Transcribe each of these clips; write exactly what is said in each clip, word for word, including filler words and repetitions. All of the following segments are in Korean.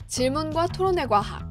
질문과 토론의 과학.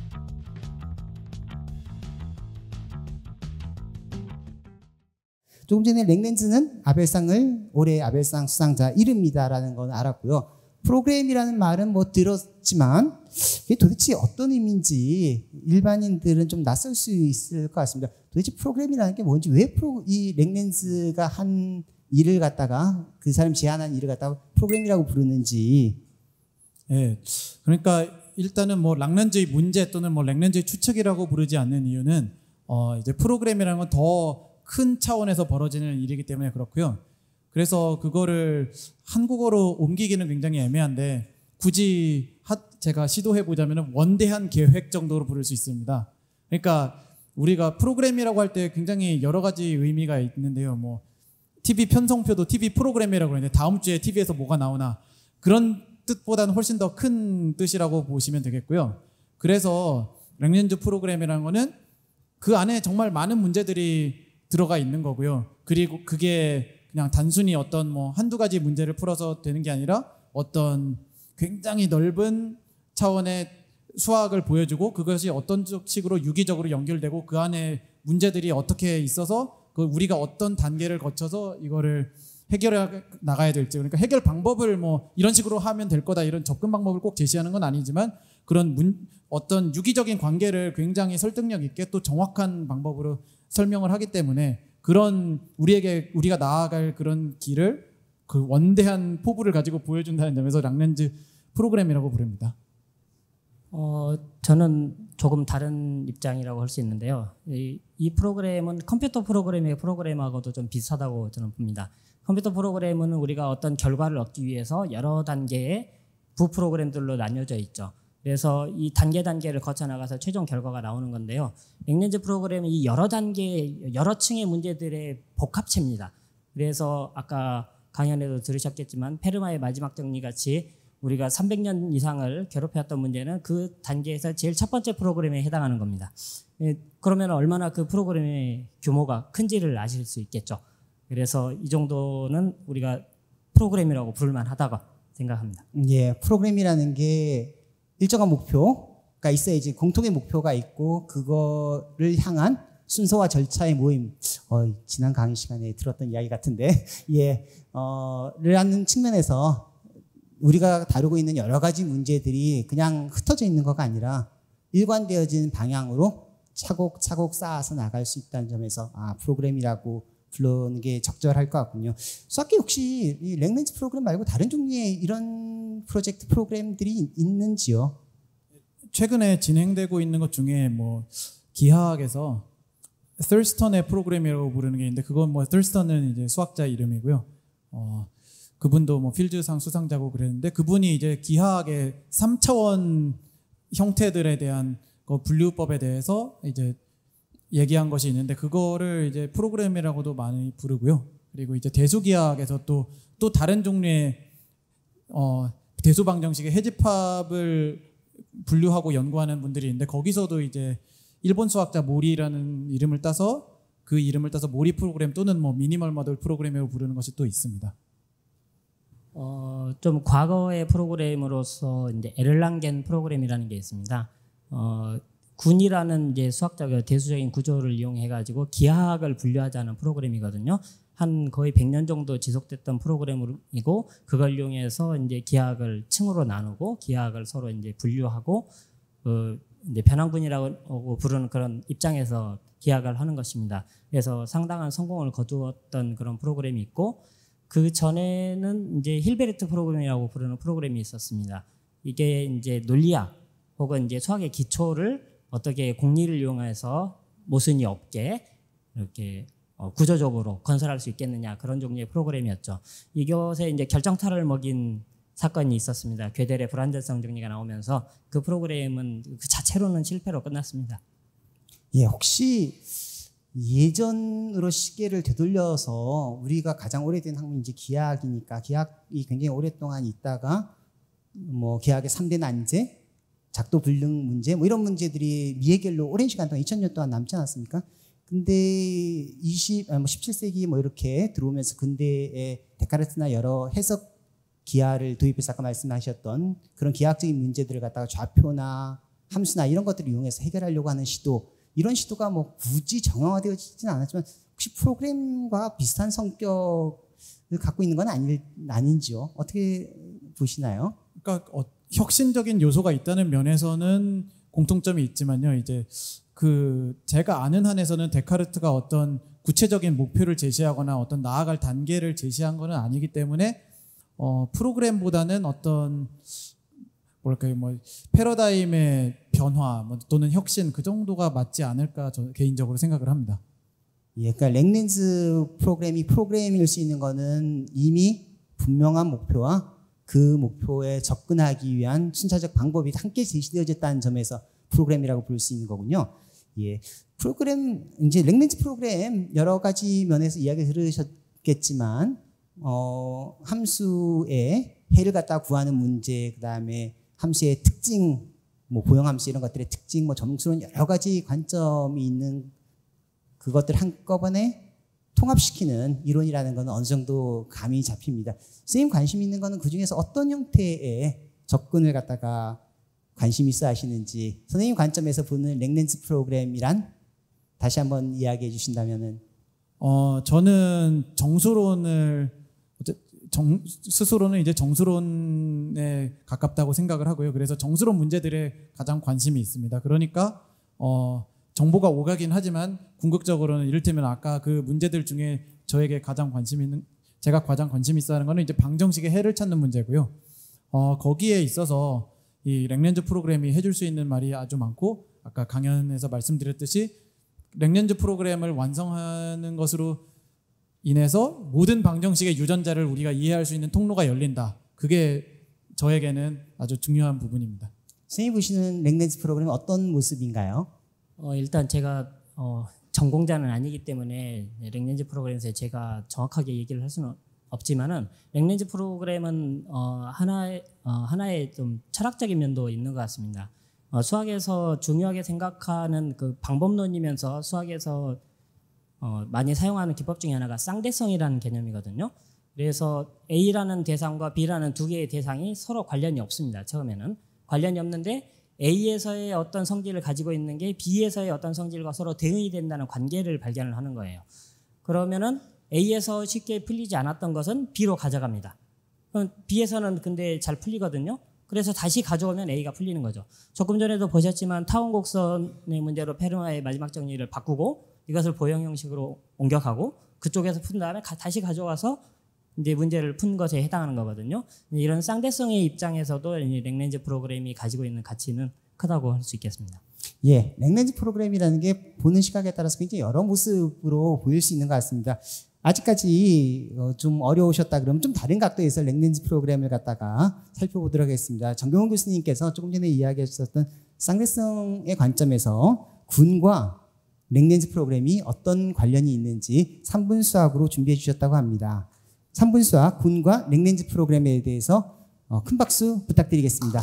조금 전에 랭렌즈는 아벨상을 올해 아벨상 수상자 이름이다라는 건 알았고요. 프로그램이라는 말은 뭐 들었지만 이게 도대체 어떤 의미인지 일반인들은 좀 낯설 수 있을 것 같습니다. 도대체 프로그램이라는 게 뭔지, 왜 프로, 이 랭렌즈가 한 일을 갖다가 그 사람이 제안한 일을 갖다가 프로그램이라고 부르는지. 예, 그러니까 일단은 뭐 랑렌즈의 문제 또는 뭐 랑렌즈의 추측이라고 부르지 않는 이유는 어 이제 프로그램이라는 건 더 큰 차원에서 벌어지는 일이기 때문에 그렇고요. 그래서 그거를 한국어로 옮기기는 굉장히 애매한데 굳이 하, 제가 시도해 보자면 원대한 계획 정도로 부를 수 있습니다. 그러니까 우리가 프로그램이라고 할 때 굉장히 여러 가지 의미가 있는데요. 뭐 티비 편성표도 티비 프로그램이라고 그러는데 다음 주에 티비에서 뭐가 나오나 그런 뜻보다는 훨씬 더 큰 뜻이라고 보시면 되겠고요. 그래서 랭렌즈 프로그램이라는 거는 그 안에 정말 많은 문제들이 들어가 있는 거고요. 그리고 그게 그냥 단순히 어떤 뭐 한두 가지 문제를 풀어서 되는 게 아니라 어떤 굉장히 넓은 차원의 수학을 보여주고 그것이 어떤 식으로 유기적으로 연결되고 그 안에 문제들이 어떻게 있어서 그 우리가 어떤 단계를 거쳐서 이거를 해결해 나가야 될지, 그러니까 해결 방법을 뭐 이런 식으로 하면 될 거다 이런 접근 방법을 꼭 제시하는 건 아니지만 그런 문, 어떤 유기적인 관계를 굉장히 설득력 있게 또 정확한 방법으로 설명을 하기 때문에 그런 우리에게 우리가 나아갈 그런 길을 그 원대한 포부를 가지고 보여준다는 점에서 랑렌즈 프로그램이라고 부릅니다. 어, 저는 조금 다른 입장이라고 할 수 있는데요. 이, 이 프로그램은 컴퓨터 프로그램의 프로그램하고도 좀 비슷하다고 저는 봅니다. 컴퓨터 프로그램은 우리가 어떤 결과를 얻기 위해서 여러 단계의 부 프로그램들로 나뉘어져 있죠. 그래서 이 단계 단계를 거쳐 나가서 최종 결과가 나오는 건데요. 랭렌즈 프로그램은 이 여러 단계, 여러 층의 문제들의 복합체입니다. 그래서 아까 강연에도 들으셨겠지만 페르마의 마지막 정리 같이 우리가 삼백 년 이상을 괴롭혀왔던 문제는 그 단계에서 제일 첫 번째 프로그램에 해당하는 겁니다. 그러면 얼마나 그 프로그램의 규모가 큰지를 아실 수 있겠죠. 그래서 이 정도는 우리가 프로그램이라고 부를만 하다고 생각합니다. 예, 프로그램이라는 게 일정한 목표가 있어야지, 공통의 목표가 있고 그거를 향한 순서와 절차의 모임. 어, 지난 강의 시간에 들었던 이야기 같은데, 예, 어, 라는 측면에서 우리가 다루고 있는 여러 가지 문제들이 그냥 흩어져 있는 거가 아니라 일관되어진 방향으로 차곡차곡 쌓아서 나갈 수 있다는 점에서 아, 프로그램이라고 부르는 게 적절할 것 같군요. 수학계 혹시 이 랭렌즈 프로그램 말고 다른 종류의 이런 프로젝트 프로그램들이 있는지요? 최근에 진행되고 있는 것 중에 뭐 기하학에서 thurston의 프로그램이라고 부르는 게 있는데 그건 뭐 thurston은 이제 수학자 이름이고요. 어, 그분도 뭐 필즈상 수상자고 그랬는데 그분이 이제 기하학의 삼 차원 형태들에 대한 그 분류법에 대해서 이제 얘기한 것이 있는데 그거를 이제 프로그램이라고도 많이 부르고요. 그리고 이제 대수기하학에서 또, 또 다른 종류의 어, 대수방정식의 해집합을 분류하고 연구하는 분들이 있는데 거기서도 이제 일본 수학자 모리라는 이름을 따서 그 이름을 따서 모리 프로그램 또는 뭐 미니멀 모델 프로그램이라고 부르는 것이 또 있습니다. 어, 좀 과거의 프로그램으로서 이제 에를랑겐 프로그램이라는 게 있습니다. 어, 군이라는 이제 수학자가 대수적인 구조를 이용해 가지고 기하학을 분류하자는 프로그램이거든요. 한 거의 백 년 정도 지속됐던 프로그램이고 그걸 이용해서 이제 기하학을 층으로 나누고 기하학을 서로 이제 분류하고 그 이제 변환군이라고 부르는 그런 입장에서 기하학을 하는 것입니다. 그래서 상당한 성공을 거두었던 그런 프로그램이 있고 그 전에는 이제 힐베르트 프로그램이라고 부르는 프로그램이 있었습니다. 이게 이제 논리학 혹은 이제 수학의 기초를 어떻게 공리를 이용해서 모순이 없게 이렇게 어, 구조적으로 건설할 수 있겠느냐 그런 종류의 프로그램이었죠. 이것에 이제 결정타를 먹인 사건이 있었습니다. 괴델의 불안정성 정리가 나오면서 그 프로그램은 그 자체로는 실패로 끝났습니다. 예, 혹시 예전으로 시계를 되돌려서 우리가 가장 오래된 학문이 이제 기하학이니까 기하학이 굉장히 오랫동안 있다가 뭐 기하학의 삼 대 난제, 작도 불능 문제 뭐 이런 문제들이 미해결로 오랜 시간 동안 이천 년 동안 남지 않았습니까? 근데 이십, 아, 뭐 십칠 세기 뭐 이렇게 들어오면서 근대의 데카르트나 여러 해석 기하를 도입해서 아까 말씀하셨던 그런 기하학적인 문제들을 갖다가 좌표나 함수나 이런 것들을 이용해서 해결하려고 하는 시도, 이런 시도가 뭐 굳이 정형화되어지지는 않았지만 혹시 프로그램과 비슷한 성격을 갖고 있는 건 아닐, 아닌지요? 어떻게 보시나요? 그러니까 어, 혁신적인 요소가 있다는 면에서는 공통점이 있지만요. 이제 그 제가 아는 한에서는 데카르트가 어떤 구체적인 목표를 제시하거나 어떤 나아갈 단계를 제시한 것은 아니기 때문에 어, 프로그램보다는 어떤 뭐랄까요, 뭐 패러다임의 변화 뭐, 또는 혁신 그 정도가 맞지 않을까 저 개인적으로 생각을 합니다. 예, 그러니까 랭렌즈 프로그램이 프로그램일 수 있는 거는 이미 분명한 목표와 그 목표에 접근하기 위한 순차적 방법이 함께 제시되어졌다는 점에서 프로그램이라고 부를 수 있는 거군요. 예, 프로그램 이제 랭렌즈 프로그램 여러 가지 면에서 이야기 들으셨겠지만 어, 함수의 해를 갖다 구하는 문제, 그 다음에 함수의 특징, 뭐 고형함수 이런 것들의 특징, 뭐 점수론 여러 가지 관점이 있는 그것들 한꺼번에 통합시키는 이론이라는 것은 어느 정도 감이 잡힙니다. 선생님 관심 있는 거는 그 중에서 어떤 형태의 접근을 갖다가 관심 있어 하시는지, 선생님 관점에서 보는 랭렌즈 프로그램이란 다시 한번 이야기해 주신다면은. 어, 저는 정수론을 정, 스스로는 이제 정수론에 가깝다고 생각을 하고요. 그래서 정수론 문제들에 가장 관심이 있습니다. 그러니까 어, 정보가 오가긴 하지만 궁극적으로는 이를테면 아까 그 문제들 중에 저에게 가장 관심 있는, 제가 가장 관심 있어 하는 거는 이제 방정식의 해를 찾는 문제고요. 어, 거기에 있어서 이 랭렌즈 프로그램이 해줄 수 있는 말이 아주 많고, 아까 강연에서 말씀드렸듯이 랭렌즈 프로그램을 완성하는 것으로 인해서 모든 방정식의 유전자를 우리가 이해할 수 있는 통로가 열린다. 그게 저에게는 아주 중요한 부분입니다. 선생님 보시는 랭렌즈 프로그램은 어떤 모습인가요? 어, 일단 제가 어, 전공자는 아니기 때문에 랭렌즈 프로그램에서 제가 정확하게 얘기를 할 수는 없지만은 랭렌즈 프로그램은 어, 하나의 어, 하나의 좀 철학적인 면도 있는 것 같습니다. 어, 수학에서 중요하게 생각하는 그 방법론이면서 수학에서 어, 많이 사용하는 기법 중에 하나가 쌍대성이라는 개념이거든요. 그래서 A라는 대상과 B라는 두 개의 대상이 서로 관련이 없습니다. 처음에는 관련이 없는데 A에서의 어떤 성질을 가지고 있는 게 B에서의 어떤 성질과 서로 대응이 된다는 관계를 발견을 하는 거예요. 그러면은 A에서 쉽게 풀리지 않았던 것은 B로 가져갑니다. 그럼 B에서는 근데 잘 풀리거든요. 그래서 다시 가져오면 A가 풀리는 거죠. 조금 전에도 보셨지만 타원 곡선의 문제로 페르마의 마지막 정리를 바꾸고 이것을 보형 형식으로 옮겨가고 그쪽에서 푼 다음에 가, 다시 가져와서 이제 문제를 푼 것에 해당하는 거거든요. 이런 쌍대성의 입장에서도 랭렌즈 프로그램이 가지고 있는 가치는 크다고 할 수 있겠습니다. 예, 랭렌즈 프로그램이라는 게 보는 시각에 따라서 굉장히 여러 모습으로 보일 수 있는 것 같습니다. 아직까지 좀 어려우셨다 그러면 좀 다른 각도에서 랭렌즈 프로그램을 갖다가 살펴보도록 하겠습니다. 정경훈 교수님께서 조금 전에 이야기하셨던 쌍대성의 관점에서 군과 랭렌즈 프로그램이 어떤 관련이 있는지 삼 분 수학으로 준비해 주셨다고 합니다. 삼 분 수학 군과 랭렌즈 프로그램에 대해서 큰 박수 부탁드리겠습니다.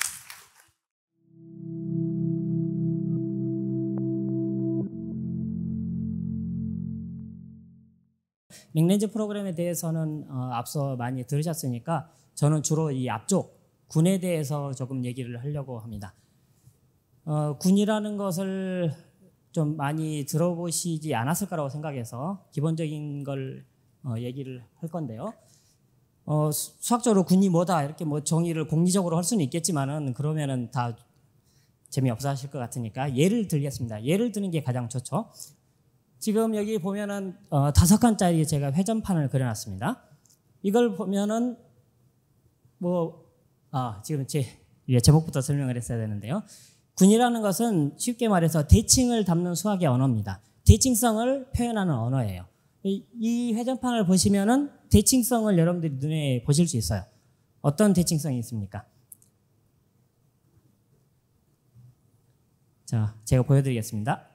랭렌즈 프로그램에 대해서는 어, 앞서 많이 들으셨으니까 저는 주로 이 앞쪽 군에 대해서 조금 얘기를 하려고 합니다. 어, 군이라는 것을 좀 많이 들어보시지 않았을 거라고 생각해서 기본적인 걸 어, 얘기를 할 건데요. 어, 수학적으로 군이 뭐다 이렇게 뭐 정의를 공리적으로 할 수는 있겠지만은 그러면은 다 재미없어 하실 것 같으니까 예를 들겠습니다. 예를 드는 게 가장 좋죠. 지금 여기 보면은 어, 다섯 칸짜리 제가 회전판을 그려놨습니다. 이걸 보면은 뭐 아, 지금 제 예, 제목부터 설명을 했어야 되는데요. 군이라는 것은 쉽게 말해서 대칭을 담는 수학의 언어입니다. 대칭성을 표현하는 언어예요. 이, 이 회전판을 보시면은 대칭성을 여러분들이 눈에 보실 수 있어요. 어떤 대칭성이 있습니까? 자, 제가 보여드리겠습니다.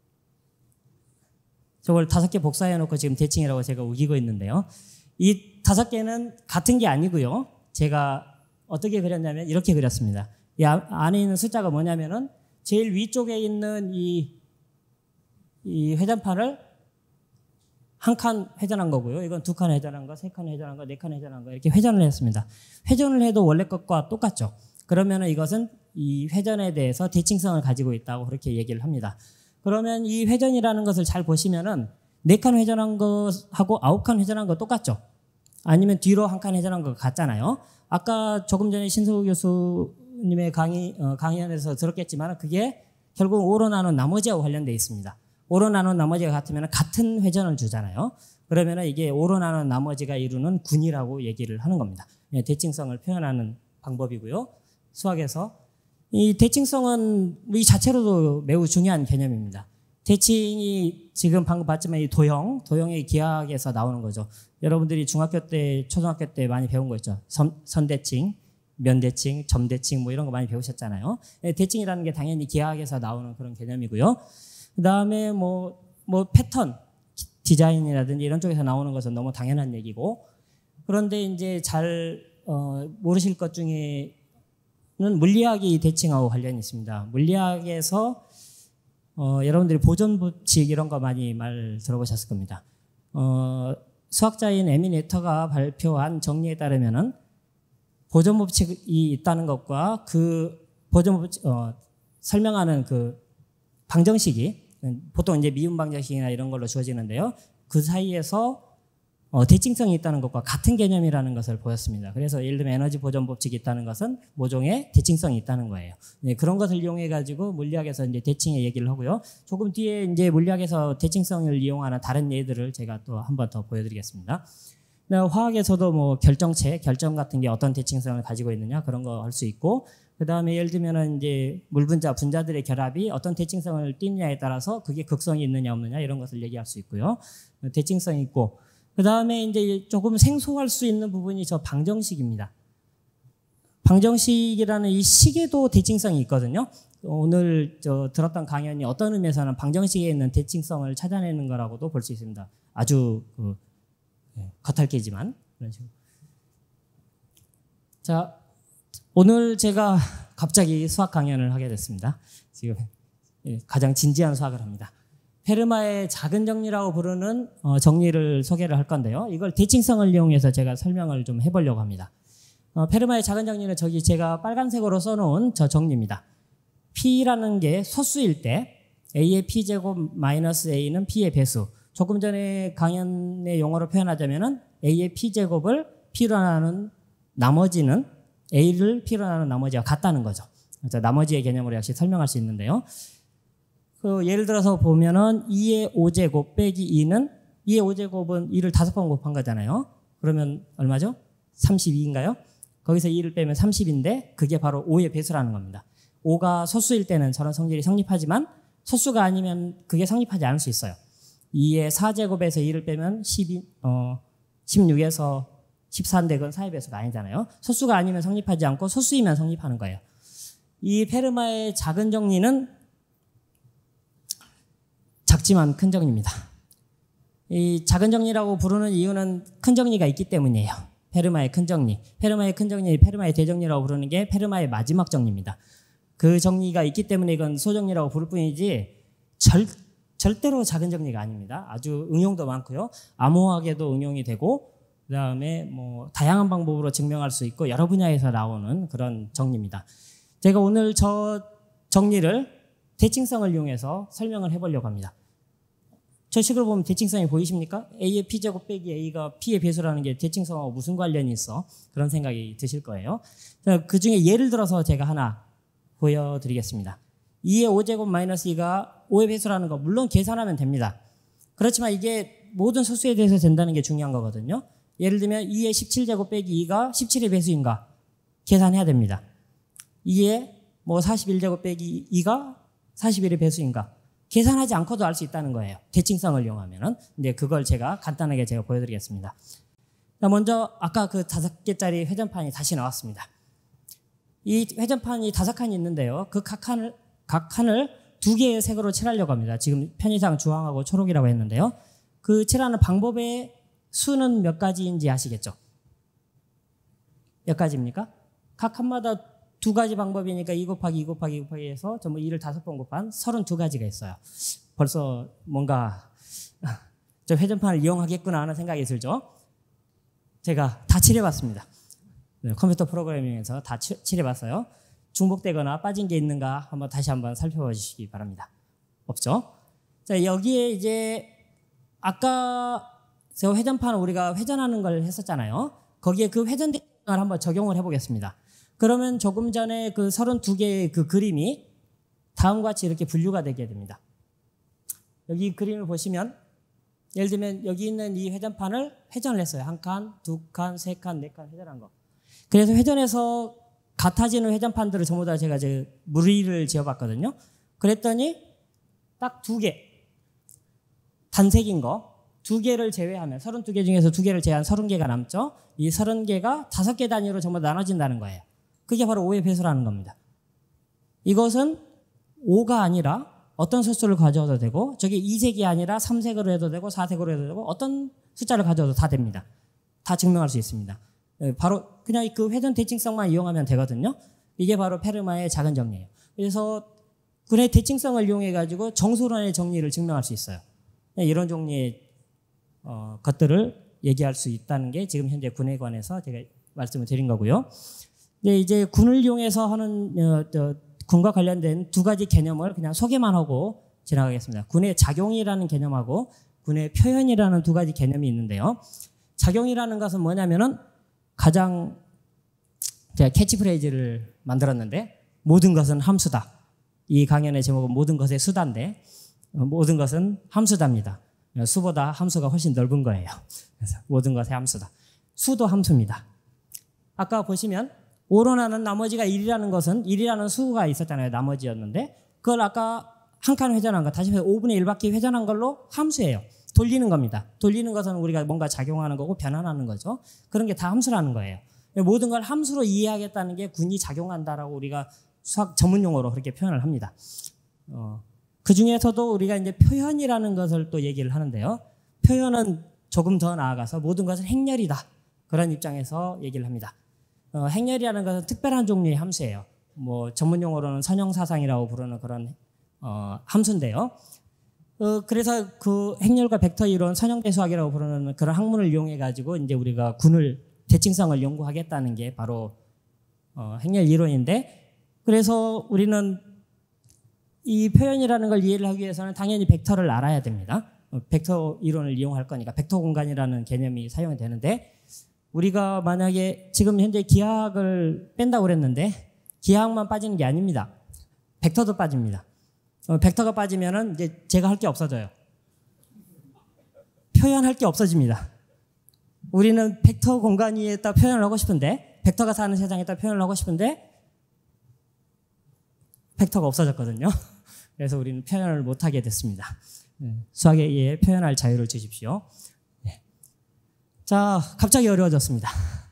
저걸 다섯 개 복사해 놓고 지금 대칭이라고 제가 우기고 있는데요. 이 다섯 개는 같은 게 아니고요. 제가 어떻게 그렸냐면 이렇게 그렸습니다. 이 안에 있는 숫자가 뭐냐면은 제일 위쪽에 있는 이, 이 회전판을 한 칸 회전한 거고요. 이건 두 칸 회전한 거, 세 칸 회전한 거, 네 칸 회전한 거 이렇게 회전을 했습니다. 회전을 해도 원래 것과 똑같죠. 그러면 이것은 이 회전에 대해서 대칭성을 가지고 있다고 그렇게 얘기를 합니다. 그러면 이 회전이라는 것을 잘 보시면은 네 칸 회전한 것하고 아홉 칸 회전한 거 똑같죠. 아니면 뒤로 한 칸 회전한 거 같잖아요. 아까 조금 전에 신승우 교수님의 강의, 어, 강의안에서 들었겠지만 그게 결국 오로 나눈 나머지와 관련되어 있습니다. 오로 나눈 나머지가 같으면 같은 회전을 주잖아요. 그러면 이게 오로 나눈 나머지가 이루는 군이라고 얘기를 하는 겁니다. 대칭성을 표현하는 방법이고요. 수학에서 이 대칭성은 이 자체로도 매우 중요한 개념입니다. 대칭이 지금 방금 봤지만 이 도형, 도형의 기하학에서 나오는 거죠. 여러분들이 중학교 때, 초등학교 때 많이 배운 거 있죠. 선, 선대칭, 면대칭, 점대칭 뭐 이런 거 많이 배우셨잖아요. 대칭이라는 게 당연히 기하학에서 나오는 그런 개념이고요. 그 다음에 뭐, 뭐 패턴, 디자인이라든지 이런 쪽에서 나오는 것은 너무 당연한 얘기고, 그런데 이제 잘 어, 모르실 것 중에는 물리학이 대칭하고 관련이 있습니다. 물리학에서 어, 여러분들이 보존 법칙 이런 거 많이 말 들어보셨을 겁니다. 어, 수학자인 에미 네터가 발표한 정리에 따르면은 보존 법칙이 있다는 것과 그 보존 법칙 어, 설명하는 그 방정식이 보통 이제 미분 방정식이나 이런 걸로 주어지는데요. 그 사이에서 어, 대칭성이 있다는 것과 같은 개념이라는 것을 보였습니다. 그래서 예를 들면 에너지 보존 법칙이 있다는 것은 모종의 대칭성이 있다는 거예요. 네, 그런 것을 이용해 가지고 물리학에서 이제 대칭의 얘기를 하고요. 조금 뒤에 이제 물리학에서 대칭성을 이용하는 다른 예들을 제가 또 한 번 더 보여드리겠습니다. 네, 화학에서도 뭐 결정체, 결정 같은 게 어떤 대칭성을 가지고 있느냐 그런 거 할 수 있고, 그 다음에 예를 들면은 이제 물분자, 분자들의 결합이 어떤 대칭성을 띠느냐에 따라서 그게 극성이 있느냐 없느냐 이런 것을 얘기할 수 있고요. 대칭성이 있고, 그 다음에 이제 조금 생소할 수 있는 부분이 저 방정식입니다. 방정식이라는 이 식에도 대칭성이 있거든요. 오늘 저 들었던 강연이 어떤 의미에서는 방정식에 있는 대칭성을 찾아내는 거라고도 볼 수 있습니다. 아주 그 겉핥기지만 그런 식으로. 자, 오늘 제가 갑자기 수학 강연을 하게 됐습니다. 지금 가장 진지한 수학을 합니다. 페르마의 작은 정리라고 부르는 정리를 소개를 할 건데요. 이걸 대칭성을 이용해서 제가 설명을 좀 해보려고 합니다. 어, 페르마의 작은 정리는 저기 제가 빨간색으로 써놓은 저 정리입니다. P라는 게 소수일 때 A의 P제곱 마이너스 A는 P의 배수. 조금 전에 강연의 용어로 표현하자면은 A의 P제곱을 P로 나누는 나머지는 A를 P로 나누는 나머지와 같다는 거죠. 그래서 나머지의 개념으로 역시 설명할 수 있는데요. 그 예를 들어서 보면은 이의 오제곱 빼기 이는 이의 오제곱은 이를 다섯 번 곱한 거잖아요. 그러면 얼마죠? 삼십이인가요? 거기서 이를 빼면 삼십인데 그게 바로 오의 배수라는 겁니다. 오가 소수일 때는 저런 성질이 성립하지만 소수가 아니면 그게 성립하지 않을 수 있어요. 이의 사제곱에서 이를 빼면 십이, 어, 십육에서 십사인데 그건 사의 배수가 아니잖아요. 소수가 아니면 성립하지 않고 소수이면 성립하는 거예요. 이 페르마의 작은 정리는 작지만 큰 정리입니다. 이 작은 정리라고 부르는 이유는 큰 정리가 있기 때문이에요. 페르마의 큰 정리. 페르마의 큰 정리, 페르마의 대정리라고 부르는 게 페르마의 마지막 정리입니다. 그 정리가 있기 때문에 이건 소정리라고 부를 뿐이지 절, 절대로 작은 정리가 아닙니다. 아주 응용도 많고요. 암호학에도 응용이 되고 그 다음에 뭐 다양한 방법으로 증명할 수 있고 여러 분야에서 나오는 그런 정리입니다. 제가 오늘 저 정리를 대칭성을 이용해서 설명을 해보려고 합니다. 저 식으로 보면 대칭성이 보이십니까? A의 P제곱 빼기 A가 P의 배수라는 게 대칭성하고 무슨 관련이 있어? 그런 생각이 드실 거예요. 그 중에 예를 들어서 제가 하나 보여드리겠습니다. 이의 오제곱 마이너스 이가 오의 배수라는 거 물론 계산하면 됩니다. 그렇지만 이게 모든 소수에 대해서 된다는 게 중요한 거거든요. 예를 들면 이의 십칠제곱 빼기 이가 십칠의 배수인가? 계산해야 됩니다. 이의 뭐 사십일제곱 빼기 이가 사십일의 배수인가? 계산하지 않고도 알 수 있다는 거예요. 대칭성을 이용하면은. 근데 그걸 제가 간단하게 제가 보여드리겠습니다. 먼저 아까 그 다섯 개짜리 회전판이 다시 나왔습니다. 이 회전판이 다섯 칸이 있는데요. 그 각 칸을, 각 칸을 두 개의 색으로 칠하려고 합니다. 지금 편의상 주황하고 초록이라고 했는데요. 그 칠하는 방법의 수는 몇 가지인지 아시겠죠? 몇 가지입니까? 각 칸마다 두 가지 방법이니까 이 곱하기 이 곱하기 이 곱하기 해서 전부 이를 다섯 번 곱한 서른두 가지가 있어요. 벌써 뭔가 저 회전판을 이용하겠구나 하는 생각이 들죠. 제가 다 칠해봤습니다. 네, 컴퓨터 프로그래밍에서 다 치, 칠해봤어요. 중복되거나 빠진 게 있는가 한번 다시 한번 살펴봐 주시기 바랍니다. 없죠? 자, 여기에 이제 아까 제가 회전판을 우리가 회전하는 걸 했었잖아요. 거기에 그 회전 대칭을 한번 적용을 해보겠습니다. 그러면 조금 전에 그 서른두 개의 그 그림이 다음과 같이 이렇게 분류가 되게 됩니다. 여기 그림을 보시면 예를 들면 여기 있는 이 회전판을 회전을 했어요. 한 칸, 두 칸, 세 칸, 네 칸 회전한 거. 그래서 회전해서 같아지는 회전판들을 전부 다 제가 이제 무리를 지어봤거든요. 그랬더니 딱 두 개, 단색인 거 두 개를 제외하면 서른두 개 중에서 두 개를 제외한 서른 개가 남죠. 이 서른 개가 다섯 개 단위로 전부 나눠진다는 거예요. 그게 바로 오의 배수라는 겁니다. 이것은 오가 아니라 어떤 수를 가져도 되고 저게 이색이 아니라 삼색으로 해도 되고 사색으로 해도 되고 어떤 숫자를 가져도 다 됩니다. 다 증명할 수 있습니다. 바로 그냥 그 회전 대칭성만 이용하면 되거든요. 이게 바로 페르마의 작은 정리예요. 그래서 군의 대칭성을 이용해 가지고 정소론의 정리를 증명할 수 있어요. 이런 종류의 어, 것들을 얘기할 수 있다는 게 지금 현재 군에 관해서 제가 말씀을 드린 거고요. 네, 이제 군을 이용해서 하는 어, 어, 군과 관련된 두 가지 개념을 그냥 소개만 하고 지나가겠습니다. 군의 작용이라는 개념하고 군의 표현이라는 두 가지 개념이 있는데요. 작용이라는 것은 뭐냐면은 가장 제가 캐치프레이즈를 만들었는데 모든 것은 함수다. 이 강연의 제목은 모든 것의 수다인데 모든 것은 함수답니다. 수보다 함수가 훨씬 넓은 거예요. 그래서 모든 것의 함수다. 수도 함수입니다. 아까 보시면 오로 나는 나머지가 일이라는 것은 일이라는 수가 있었잖아요. 나머지였는데 그걸 아까 한 칸 회전한 거 다시 오분의 일 바퀴 회전한 걸로 함수예요. 돌리는 겁니다. 돌리는 것은 우리가 뭔가 작용하는 거고 변환하는 거죠. 그런 게 다 함수라는 거예요. 모든 걸 함수로 이해하겠다는 게 군이 작용한다라고 우리가 수학 전문 용어로 그렇게 표현을 합니다. 어, 그 중에서도 우리가 이제 표현이라는 것을 또 얘기를 하는데요. 표현은 조금 더 나아가서 모든 것은 행렬이다. 그런 입장에서 얘기를 합니다. 어, 행렬이라는 것은 특별한 종류의 함수예요. 뭐 전문 용어로는 선형사상이라고 부르는 그런 어, 함수인데요. 어, 그래서 그 행렬과 벡터 이론, 선형대수학이라고 부르는 그런 학문을 이용해 가지고 이제 우리가 군을 대칭성을 연구하겠다는 게 바로 어, 행렬 이론인데, 그래서 우리는 이 표현이라는 걸 이해를 하기 위해서는 당연히 벡터를 알아야 됩니다. 어, 벡터 이론을 이용할 거니까 벡터 공간이라는 개념이 사용이 되는데, 우리가 만약에 지금 현재 기하학을 뺀다고 그랬는데 기하학만 빠지는 게 아닙니다. 벡터도 빠집니다. 어, 벡터가 빠지면은 이제 제가 할 게 없어져요. 표현할 게 없어집니다. 우리는 벡터 공간 위에다 표현을 하고 싶은데, 벡터가 사는 세상에다 표현을 하고 싶은데 벡터가 없어졌거든요. 그래서 우리는 표현을 못하게 됐습니다. 수학에 의해 표현할 자유를 주십시오. 네. 자, 갑자기 어려워졌습니다.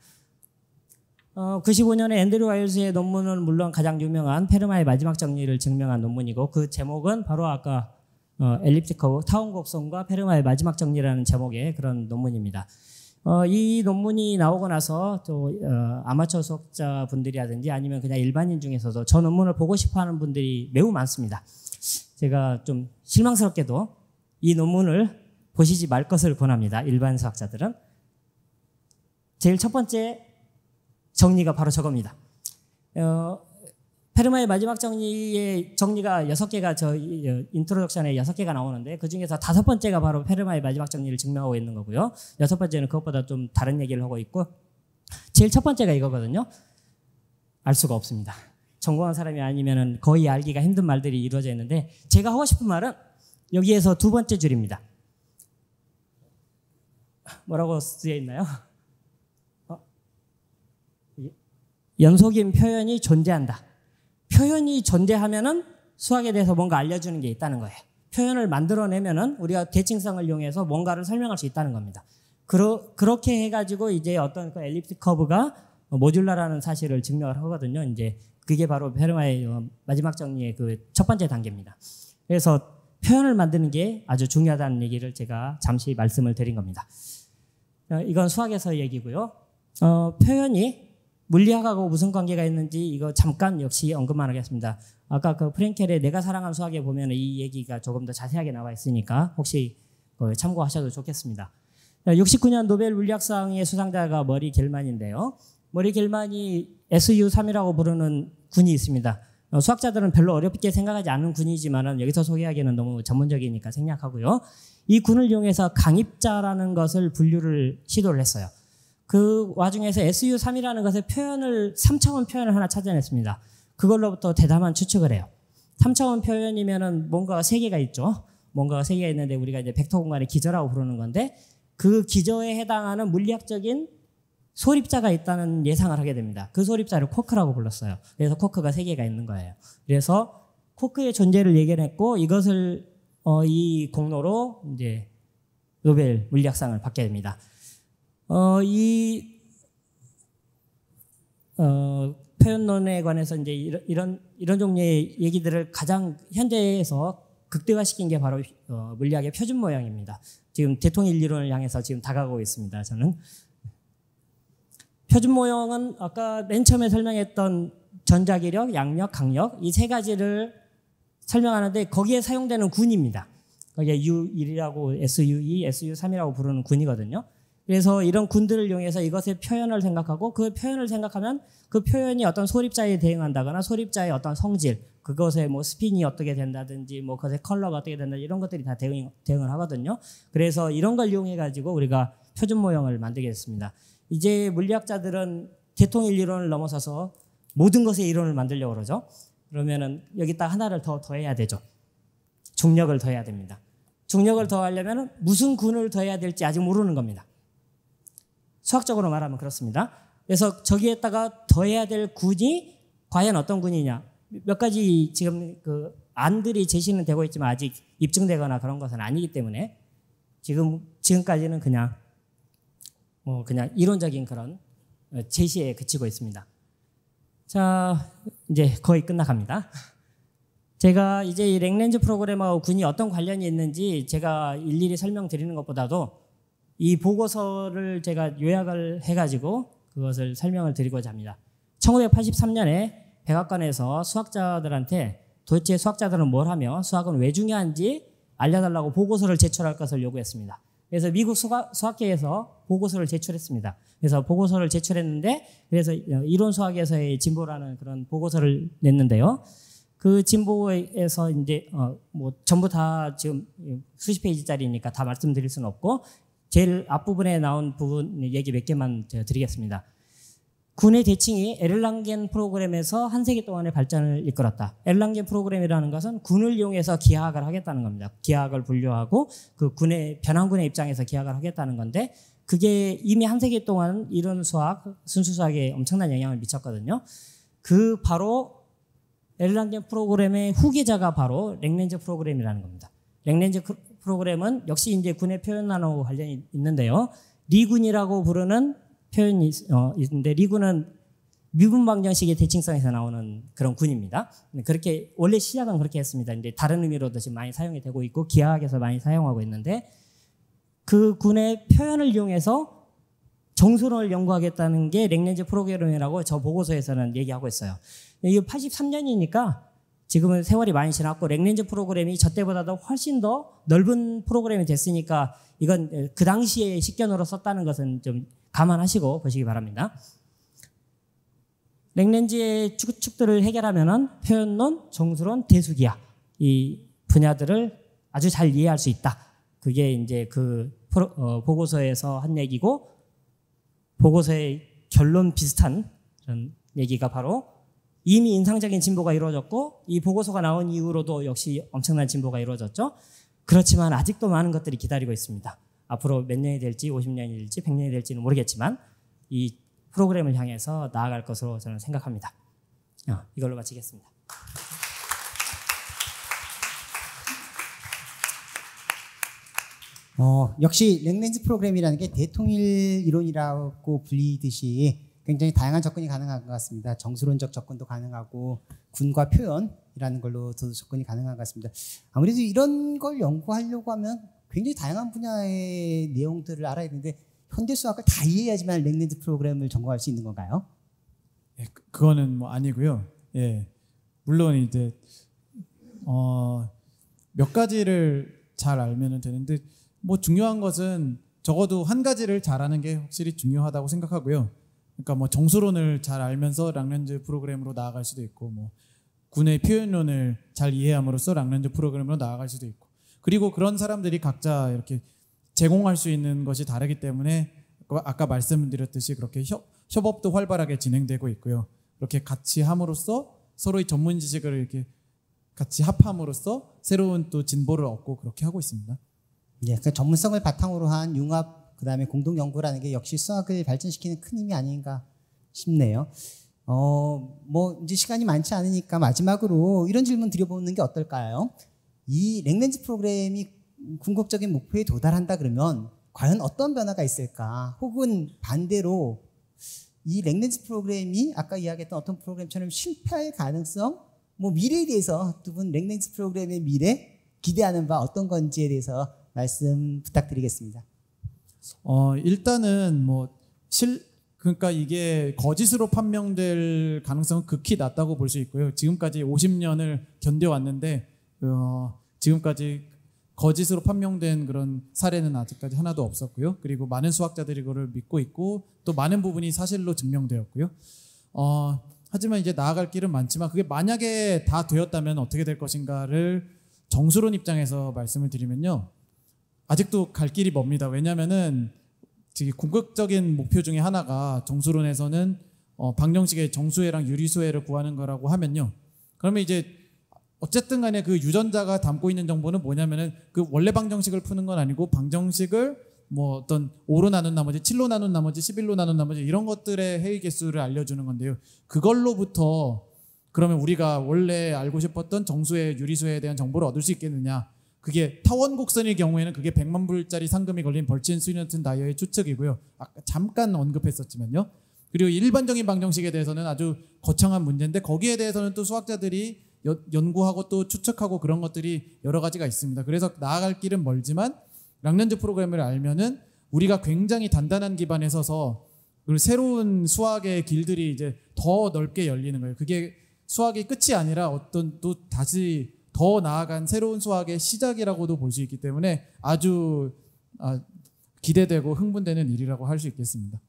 어, 구십오 년에 앤드류 와일즈의 논문은 물론 가장 유명한 페르마의 마지막 정리를 증명한 논문이고, 그 제목은 바로 아까 어, 엘립틱 커브, 타운 곡선과 페르마의 마지막 정리라는 제목의 그런 논문입니다. 어, 이 논문이 나오고 나서 또 어, 아마추어 수학자분들이라든지 아니면 그냥 일반인 중에서도 저 논문을 보고 싶어하는 분들이 매우 많습니다. 제가 좀 실망스럽게도 이 논문을 보시지 말 것을 권합니다. 일반 수학자들은. 제일 첫 번째 정리가 바로 저겁니다. 어, 페르마의 마지막 정리의 정리가 여섯 개가 저 인트로덕션에 여섯 개가 나오는데 그 중에서 다섯 번째가 바로 페르마의 마지막 정리를 증명하고 있는 거고요. 여섯 번째는 그것보다 좀 다른 얘기를 하고 있고, 제일 첫 번째가 이거거든요. 알 수가 없습니다. 전공한 사람이 아니면은 거의 알기가 힘든 말들이 이루어져 있는데, 제가 하고 싶은 말은 여기에서 두 번째 줄입니다. 뭐라고 쓰여 있나요? 어? 연속인 표현이 존재한다. 표현이 존재하면은 수학에 대해서 뭔가 알려주는 게 있다는 거예요. 표현을 만들어내면은 우리가 대칭성을 이용해서 뭔가를 설명할 수 있다는 겁니다. 그러, 그렇게 해가지고 이제 어떤 그 엘립틱 커브가 모듈라라는 사실을 증명을 하거든요. 이제 그게 바로 페르마의 마지막 정리의 그 첫 번째 단계입니다. 그래서 표현을 만드는 게 아주 중요하다는 얘기를 제가 잠시 말씀을 드린 겁니다. 이건 수학에서 얘기고요. 어, 표현이 물리학하고 무슨 관계가 있는지 이거 잠깐 역시 언급만 하겠습니다. 아까 그 프랭켈의 내가 사랑한 수학에 보면 이 얘기가 조금 더 자세하게 나와 있으니까 혹시 어, 참고하셔도 좋겠습니다. 육십구 년 노벨 물리학상의 수상자가 머리 겔만인데요. 머리 겔만이 에스유 삼이라고 부르는 군이 있습니다. 어, 수학자들은 별로 어렵게 생각하지 않는 군이지만 여기서 소개하기에는 너무 전문적이니까 생략하고요. 이 군을 이용해서 강입자라는 것을 분류를 시도를 했어요. 그 와중에서 에스유 삼이라는 것의 표현을 삼 차원 표현을 하나 찾아냈습니다. 그걸로부터 대담한 추측을 해요. 삼 차원 표현이면은 뭔가 세 개가 있죠. 뭔가가 세 개가 있는데 우리가 이제 벡터 공간의 기저라고 부르는 건데 그 기저에 해당하는 물리학적인 소립자가 있다는 예상을 하게 됩니다. 그 소립자를 쿼크라고 불렀어요. 그래서 쿼크가 세 개가 있는 거예요. 그래서 쿼크의 존재를 예견했고 이것을 어, 이 공로로 이제 노벨 물리학상을 받게 됩니다. 어, 이 어, 표현론에 관해서 이제 이런, 이런 이런 종류의 얘기들을 가장 현재에서 극대화시킨 게 바로 어, 물리학의 표준 모형입니다. 지금 대통일 이론을 향해서 지금 다가가고 있습니다. 저는 표준 모형은 아까 맨 처음에 설명했던 전자기력, 양력, 강력 이 세 가지를 설명하는데 거기에 사용되는 군입니다. 거기에 유 일이라고 에스유 이, 에스유 삼이라고 부르는 군이거든요. 그래서 이런 군들을 이용해서 이것의 표현을 생각하고 그 표현을 생각하면 그 표현이 어떤 소립자에 대응한다거나 소립자의 어떤 성질, 그것의 뭐 스핀이 어떻게 된다든지 뭐 그것의 컬러가 어떻게 된다 이런 것들이 다 대응, 대응을 하거든요. 그래서 이런 걸 이용해 가지고 우리가 표준 모형을 만들게 됐습니다. 이제 물리학자들은 대통일 이론을 넘어서서 모든 것의 이론을 만들려고 그러죠. 그러면은 여기다 하나를 더 더해야 되죠. 중력을 더해야 됩니다. 중력을 더하려면 무슨 군을 더해야 될지 아직 모르는 겁니다. 수학적으로 말하면 그렇습니다. 그래서 저기에다가 더해야 될 군이 과연 어떤 군이냐. 몇 가지 지금 그 안들이 제시는 되고 있지만 아직 입증되거나 그런 것은 아니기 때문에 지금, 지금까지는 그냥 뭐 그냥 이론적인 그런 제시에 그치고 있습니다. 자, 이제 거의 끝나갑니다. 제가 이제 이 랭렌즈 프로그램하고 군이 어떤 관련이 있는지 제가 일일이 설명드리는 것보다도 이 보고서를 제가 요약을 해가지고 그것을 설명을 드리고자 합니다. 천구백팔십삼 년에 백악관에서 수학자들한테 도대체 수학자들은 뭘 하며 수학은 왜 중요한지 알려달라고 보고서를 제출할 것을 요구했습니다. 그래서 미국 수학, 수학계에서 보고서를 제출했습니다. 그래서 보고서를 제출했는데 그래서 이론 수학에서의 진보라는 그런 보고서를 냈는데요. 그 진보에서 이제 어 뭐 전부 다 지금 수십 페이지짜리니까 다 말씀드릴 수는 없고 제일 앞부분에 나온 부분 얘기 몇 개만 제가 드리겠습니다. 군의 대칭이 에를랑겐 프로그램에서 한 세기 동안의 발전을 이끌었다. 에를랑겐 프로그램이라는 것은 군을 이용해서 기하학을 하겠다는 겁니다. 기하학을 분류하고 그 군의 변환군의 입장에서 기하학을 하겠다는 건데 그게 이미 한 세기 동안 이론 수학, 순수 수학에 엄청난 영향을 미쳤거든요. 그 바로 에를랑겐 프로그램의 후계자가 바로 랭렌즈 프로그램이라는 겁니다. 랭렌즈 프로그램은 역시 이제 군의 표현하고 관련이 있는데요. 리군이라고 부르는 표현이 어, 있는데 리군은 미분 방정식의 대칭성에서 나오는 그런 군입니다. 그렇게 원래 시작은 그렇게 했습니다. 이제 다른 의미로도 지금 많이 사용이 되고 있고 기하학에서 많이 사용하고 있는데 그 군의 표현을 이용해서 정수론을 연구하겠다는 게 랭렌즈 프로그램이라고 저 보고서에서는 얘기하고 있어요. 이게 팔십삼 년이니까 지금은 세월이 많이 지났고 랭렌즈 프로그램이 저 때보다도 훨씬 더 넓은 프로그램이 됐으니까 이건 그 당시에 식견으로 썼다는 것은 좀 감안하시고 보시기 바랍니다. 랭렌즈의 추측들을 해결하면은 표현론, 정수론, 대수기하 이 분야들을 아주 잘 이해할 수 있다. 그게 이제 그 프로, 어, 보고서에서 한 얘기고 보고서의 결론 비슷한 그런 얘기가 바로 이미 인상적인 진보가 이루어졌고 이 보고서가 나온 이후로도 역시 엄청난 진보가 이루어졌죠. 그렇지만 아직도 많은 것들이 기다리고 있습니다. 앞으로 몇 년이 될지 오십 년이 될지 백 년이 될지는 모르겠지만 이 프로그램을 향해서 나아갈 것으로 저는 생각합니다. 어, 이걸로 마치겠습니다. 어, 역시 랭렌즈 프로그램이라는 게 대통일 이론이라고 불리듯이 굉장히 다양한 접근이 가능한 것 같습니다. 정수론적 접근도 가능하고 군과 표현이라는 걸로 더 접근이 가능한 것 같습니다. 아무래도 이런 걸 연구하려고 하면 굉장히 다양한 분야의 내용들을 알아야 되는데 현대 수학을 다 이해해야지만 랭렌즈 프로그램을 전공할 수 있는 건가요? 예, 그거는 뭐 아니고요. 예, 물론 이제 어, 몇 가지를 잘 알면은 되는데 뭐 중요한 것은 적어도 한 가지를 잘하는 게 확실히 중요하다고 생각하고요. 그러니까 뭐 정수론을 잘 알면서 락렌즈 프로그램으로 나아갈 수도 있고, 뭐 군의 표현론을 잘 이해함으로써 락렌즈 프로그램으로 나아갈 수도 있고, 그리고 그런 사람들이 각자 이렇게 제공할 수 있는 것이 다르기 때문에 아까 말씀드렸듯이 그렇게 협, 협업도 활발하게 진행되고 있고요. 그렇게 같이 함으로써 서로의 전문 지식을 이렇게 같이 합함으로써 새로운 또 진보를 얻고 그렇게 하고 있습니다. 예, 그 전문성을 바탕으로 한 융합 그다음에 공동 연구라는 게 역시 수학을 발전시키는 큰 힘이 아닌가 싶네요. 어, 뭐 이제 시간이 많지 않으니까 마지막으로 이런 질문 드려보는 게 어떨까요? 이 랭렌즈 프로그램이 궁극적인 목표에 도달한다 그러면 과연 어떤 변화가 있을까? 혹은 반대로 이 랭렌즈 프로그램이 아까 이야기했던 어떤 프로그램처럼 실패할 가능성, 뭐 미래에 대해서 두 분 랭렌즈 프로그램의 미래 기대하는 바 어떤 건지에 대해서 말씀 부탁드리겠습니다. 어, 일단은 뭐 실 그러니까 이게 거짓으로 판명될 가능성은 극히 낮다고 볼 수 있고요. 지금까지 오십 년을 견뎌왔는데 어, 지금까지 거짓으로 판명된 그런 사례는 아직까지 하나도 없었고요. 그리고 많은 수학자들이 그걸 믿고 있고 또 많은 부분이 사실로 증명되었고요. 어, 하지만 이제 나아갈 길은 많지만 그게 만약에 다 되었다면 어떻게 될 것인가를 정수론 입장에서 말씀을 드리면요. 아직도 갈 길이 멉니다. 왜냐하면은 궁극적인 목표 중에 하나가 정수론에서는 어, 방정식의 정수회랑 유리수회를 구하는 거라고 하면요. 그러면 이제 어쨌든 간에 그 유전자가 담고 있는 정보는 뭐냐면은 그 원래 방정식을 푸는 건 아니고 방정식을 뭐 어떤 오로 나눈 나머지 칠로 나눈 나머지 십일로 나눈 나머지 이런 것들의 해의 개수를 알려주는 건데요. 그걸로부터 그러면 우리가 원래 알고 싶었던 정수회, 유리수회에 대한 정보를 얻을 수 있겠느냐. 그게 타원 곡선의 경우에는 그게 백만 불짜리 상금이 걸린 벌친 스위너튼 다이어의 추측이고요. 아까 잠깐 언급했었지만요. 그리고 일반적인 방정식에 대해서는 아주 거창한 문제인데 거기에 대해서는 또 수학자들이 여, 연구하고 또 추측하고 그런 것들이 여러 가지가 있습니다. 그래서 나아갈 길은 멀지만 락렌즈 프로그램을 알면은 우리가 굉장히 단단한 기반에 서서 그리고 새로운 수학의 길들이 이제 더 넓게 열리는 거예요. 그게 수학의 끝이 아니라 어떤 또 다시 더 나아간 새로운 수학의 시작이라고도 볼 수 있기 때문에 아주 아, 기대되고 흥분되는 일이라고 할 수 있겠습니다.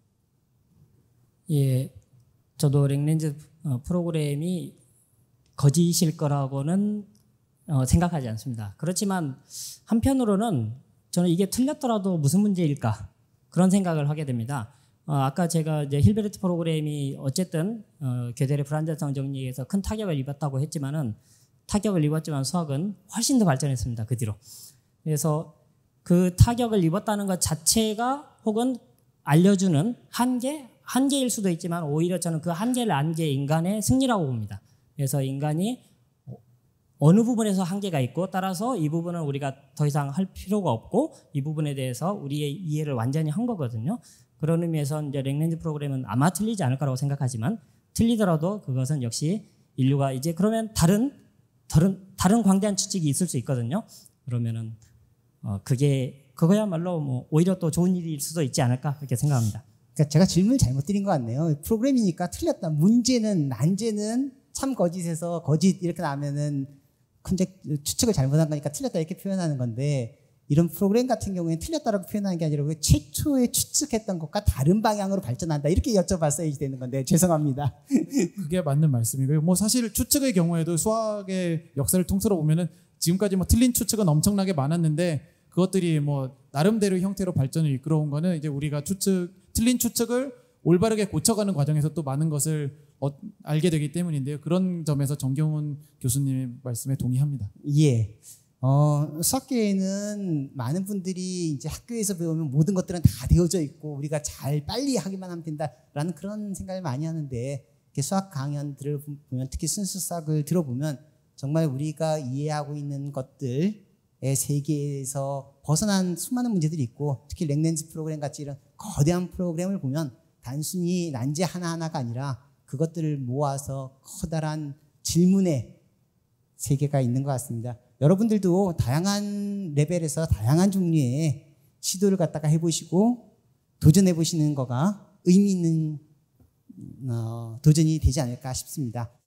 예, 저도 랭렌즈 프로그램이 거짓일 거라고는 어, 생각하지 않습니다. 그렇지만 한편으로는 저는 이게 틀렸더라도 무슨 문제일까 그런 생각을 하게 됩니다. 어, 아까 제가 이제 힐베르트 프로그램이 어쨌든 어, gödel의 불안정성 정리에서 큰 타격을 입었다고 했지만은 타격을 입었지만 수학은 훨씬 더 발전했습니다. 그 뒤로. 그래서 그 타격을 입었다는 것 자체가 혹은 알려주는 한계, 한계일 수도 있지만 오히려 저는 그 한계를 안 게 인간의 승리라고 봅니다. 그래서 인간이 어느 부분에서 한계가 있고 따라서 이 부분은 우리가 더 이상 할 필요가 없고 이 부분에 대해서 우리의 이해를 완전히 한 거거든요. 그런 의미에서 이제 랭렌즈 프로그램은 아마 틀리지 않을 거라고 생각하지만 틀리더라도 그것은 역시 인류가 이제 그러면 다른 다른 다른 광대한 추측이 있을 수 있거든요. 그러면은 어 그게 그거야말로 뭐 오히려 또 좋은 일일 수도 있지 않을까 그렇게 생각합니다. 그러니까 제가 질문을 잘못 드린 것 같네요. 프로그램이니까 틀렸다. 문제는 난제는 참 거짓에서 거짓 이렇게 나면은 컨젝 추측을 잘못한 거니까 틀렸다 이렇게 표현하는 건데 이런 프로그램 같은 경우에는 틀렸다라고 표현하는 게 아니라 최초에 추측했던 것과 다른 방향으로 발전한다 이렇게 여쭤봤어야 되는 건데 죄송합니다. 그게 맞는 말씀이고요. 뭐 사실 추측의 경우에도 수학의 역사를 통틀어 보면은 지금까지 뭐 틀린 추측은 엄청나게 많았는데 그것들이 뭐 나름대로 형태로 발전을 이끌어온 거는 이제 우리가 추측 틀린 추측을 올바르게 고쳐가는 과정에서 또 많은 것을 어, 알게 되기 때문인데요. 그런 점에서 정경훈 교수님의 말씀에 동의합니다. 예. 어, 수학계에는 많은 분들이 이제 학교에서 배우면 모든 것들은 다 되어져 있고 우리가 잘 빨리 하기만 하면 된다라는 그런 생각을 많이 하는데 수학 강연들을 보면 특히 순수 수학을 들어보면 정말 우리가 이해하고 있는 것들의 세계에서 벗어난 수많은 문제들이 있고 특히 랭렌즈 프로그램 같이 이런 거대한 프로그램을 보면 단순히 난제 하나하나가 아니라 그것들을 모아서 커다란 질문의 세계가 있는 것 같습니다. 여러분들도 다양한 레벨에서 다양한 종류의 시도를 갖다가 해보시고 도전해보시는 거가 의미 있는 어, 도전이 되지 않을까 싶습니다.